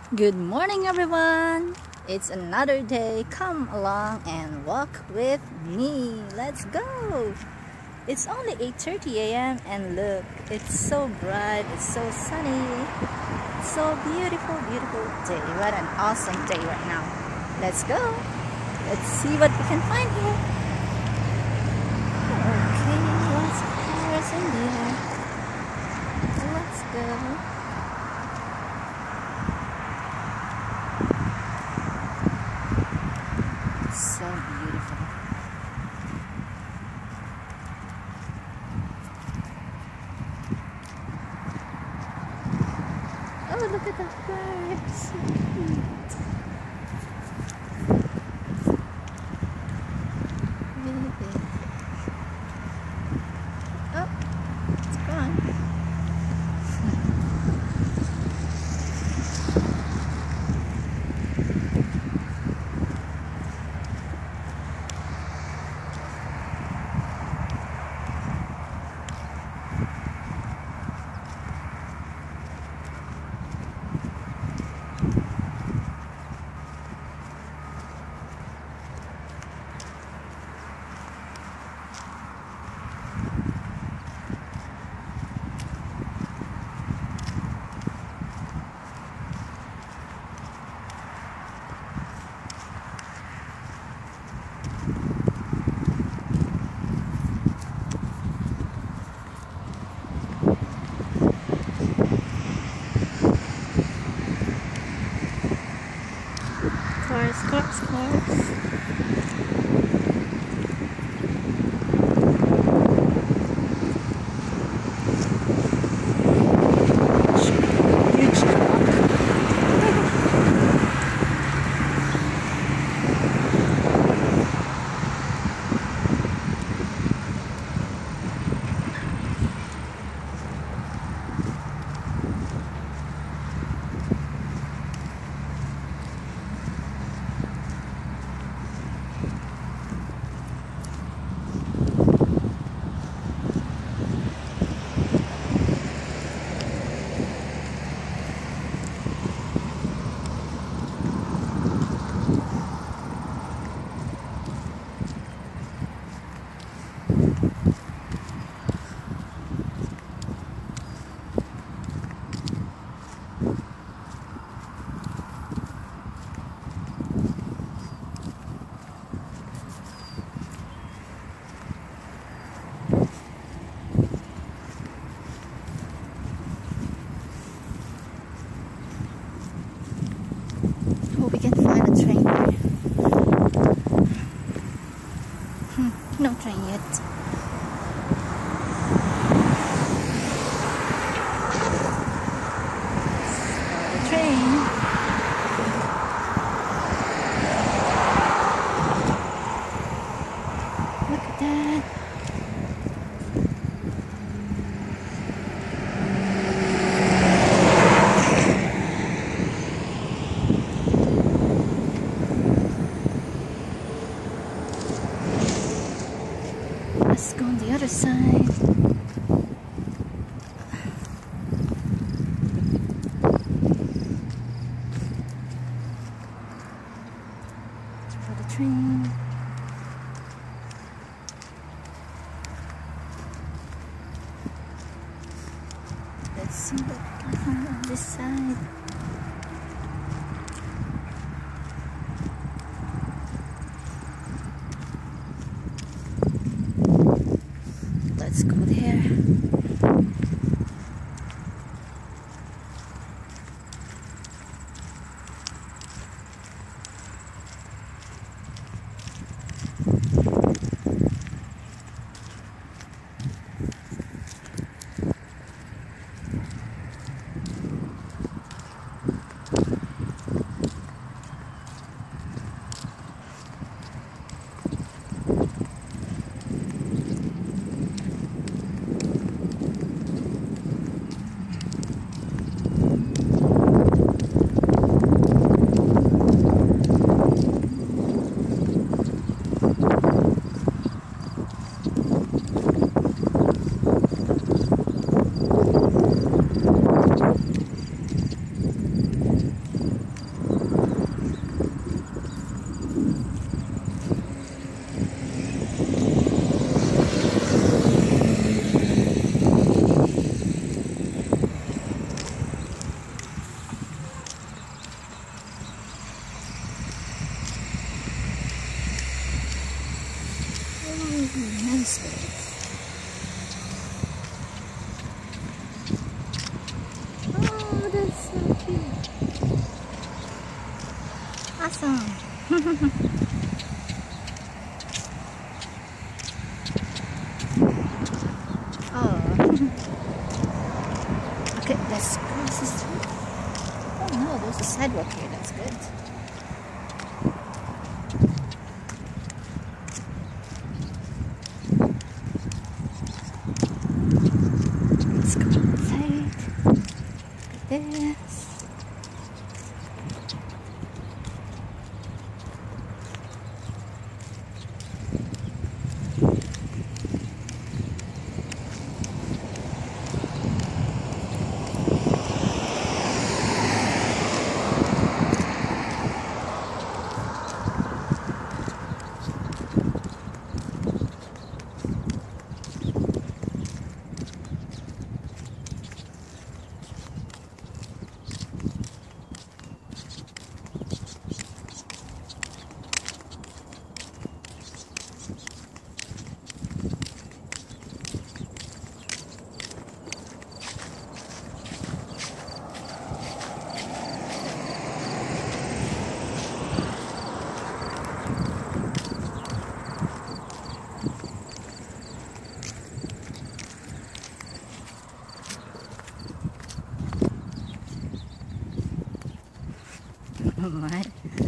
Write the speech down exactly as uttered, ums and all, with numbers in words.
Good morning, everyone. It's another day. Come along and walk with me. Let's go. It's only eight thirty a m and look, it's so bright, it's so sunny. It's so beautiful, beautiful day. What an awesome day right now. Let's go. Let's see what we can find here. Okay, lots of cars in there. Let's go. So beautiful. Oh, look at that bird. So cute. Really big. Oh, it's gone. Cars, cars, cars. Huge truck. Oh, we can find a train here. Hmm, no train yet. The train. Look at that. Let's go on the other side. For the train. Let's see what we can find on this side. Let's go there. awesome. Oh. Okay, let's cross the street. Oh no, there's a sidewalk here. That's good. Let's go inside. Look at this. Oh my.